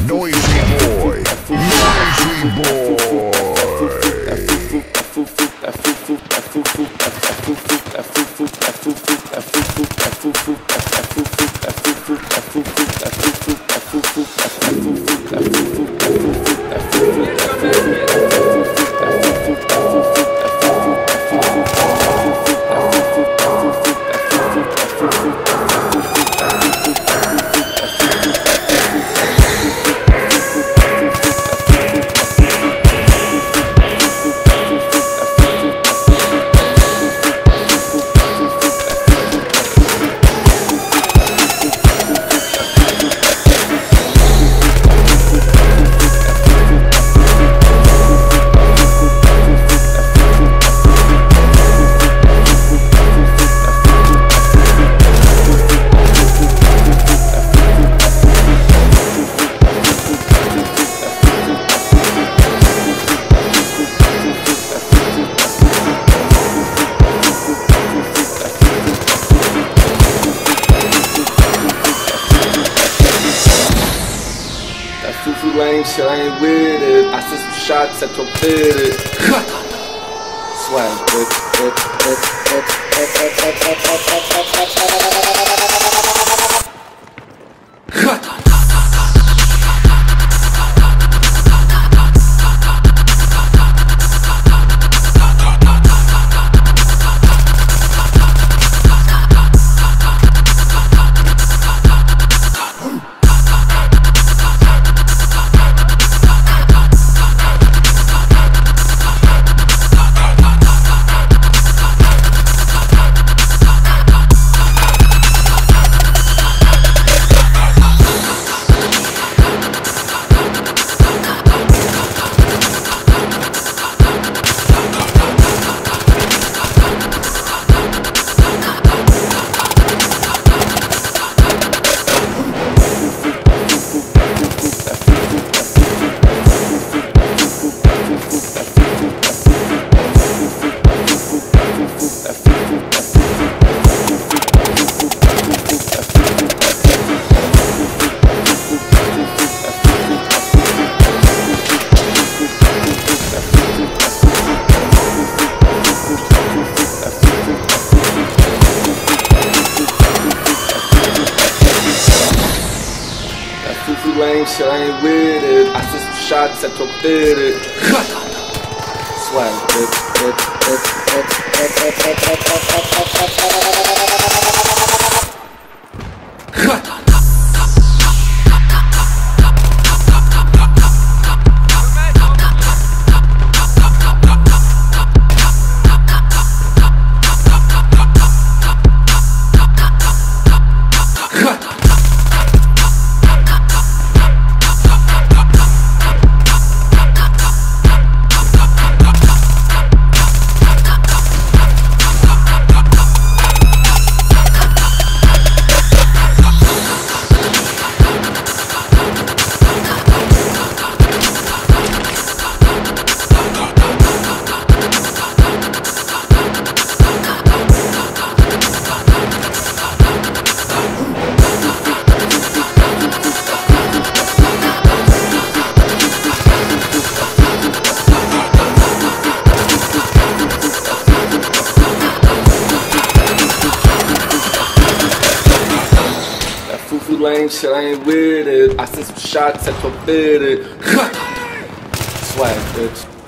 Noisy boy, noisy boy. Fufu lame shit, I ain't with it. I sent some shots at your fitted. Swag, Fufu lame shit, I ain't with it. I sent some shots at your fitted. Swag, lame shit, I ain't with it. I sent some shots at your fitted. Swag, bitch.